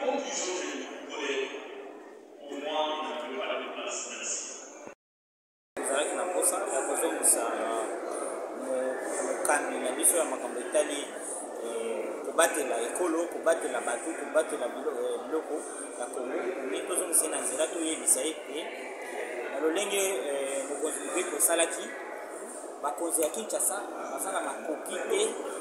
ezalaki na posa ya kozongisa mokambi na biso ya makambo etali kobatela ekolo, kobatela bato, kobatela biloko ya Kongo. Me tozongisa na nzela toyebisa ye mpe na lolenge mokonzi mobeko osalaki bakonzi ya Kinshasa baza na makoki te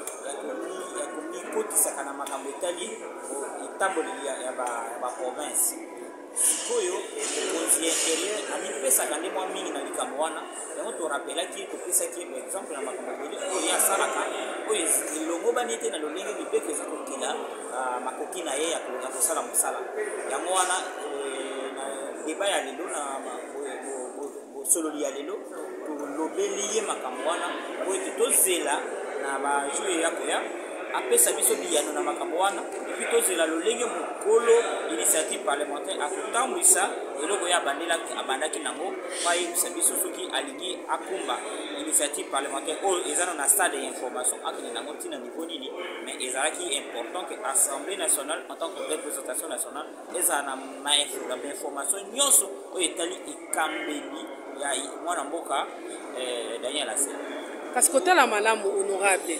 ya komikotisaka na makambo etali etamboleli ya baprovince. Sikoyo mokonzi ya interieur amipesaka nde mwa mingi na likambo wana, yango torapelaki topesaki par exemple na makambo ebele oyo asalaka oyo elongobani te na lolenge mibeko eza kokila makoki na ye ya kosala mosala yango wana. Na deba ya lelo na bosololi ya lelo tolobeli ye makambo wana oyo tozela na bajour ya koya apesa biso biyano na makambo wana epi tozela lolenge mokolo initiative parlementaire akotambwisa eloko ya abandaki nango bayebisa biso soki alingi akumba initiative parlementaire oyo eza na stade ya information akende nango ntina niveau nini. Mais ezalaki important que Assemblée nationale en tant que représentation nationale ezala na information nyonso oyo etali ekambeli ya mwana mboka Daniel Asel. Kasi kotala malamu honorable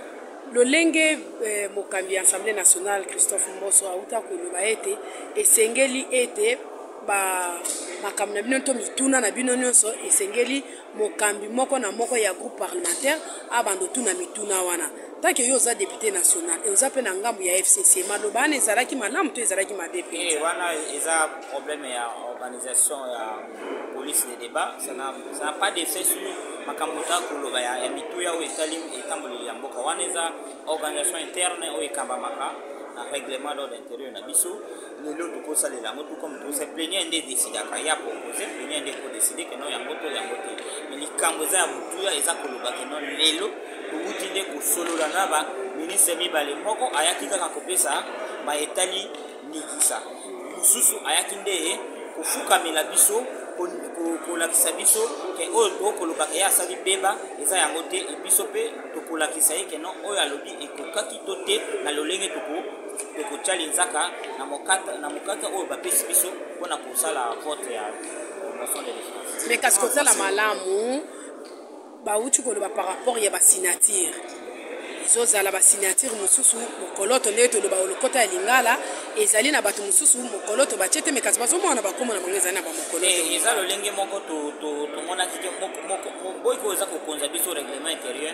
lolenge mokambi ya Assemblée nationale Christophe Mboso auta koloba ete esengeli ete makambo na bino to mituna na bino nyonso esengeli mokambi moko na moko ya groupe parlementaire abando tuna mituna wana tanke yo oza député national et oza pe na ngambu ya FCC maloba ane ezalaki malamu to ezalaki madepe wana eza problème ya organisation ya police de débat. Ça n'a pas d'effet sur makambo ta koloba ya mituya oyo etamboleli ya mboka wana eza organisation interne oyo ekambamaka na règlement d'ordre intérieur na biso. Lelo tokosalela yango tout comme tose plénière nde décidaka ya proposer plénière nde kodécider ke non yango to yango te. Mais likambo eza ya mutuya eza koloba ke non lelo tobuti nde kosolola na ba ministre mibale moko ayaki kaka kopesa baetali nikisa mosusu ayaki nde kofukamela biso kolakisa biso ke oyo tokolobaka ye asali beba eza yango te ebiso mpe tokolakisa ye ke non oyo alobi ekokaki to te na lolenge tokotya nzaka na mokata oyo bapesi biso mpona kosala vote ya motion de défense. Mais kasi kotala malamu bauti koloba par rapport ya basignature ezozala basignature mosusu mokoloto nde toloba olokota ya lingala ezali na bato mosusu mokoloto batie te mekasi bazomona bakoma na bango ezali na bamokoloto eza lolenge moko tomonaki te boyiko eza kokonza biso règlement intérieur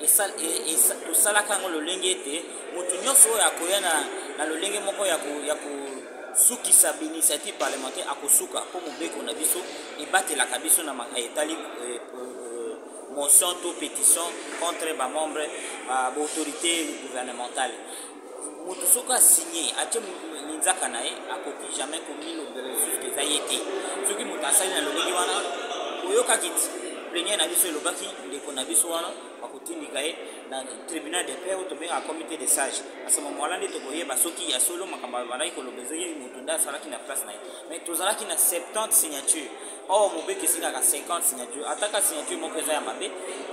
tosalaka yango lolenge ete motu nyonso oyo akoya na lolenge moko ya kosukisa bainitiative parlementaire akosuka mpo mobeko na biso ebatelaka biso na etali motion to pétition contre ba membre autorité gouvernementale. Moto soka signé atie ninzaka na ye akoki jamais komi lobele jusque zayete. Soki moto asali na lolenge wana oyoka kiti plénière na biso lobaki ndeko na biso wana akotindika ye na tribunal de paix to benga comité de sages. À ce moment-là nde tokoyeba soki ya solo makambo balaki kolobezeki moto nda asalaki na place na ye. Mais tozalaki na 70 signatures. Or mobeki esilaka 50 signatures ataka signature moko eza ya mabe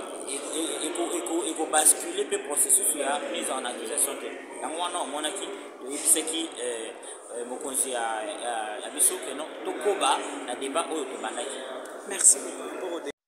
ekobascule mpe processus ya mise en accusation te yango wana omonaki toyebisaki mokonzi ya biso keno tokoba na débat oyo tobandaki. Merci beaucoup.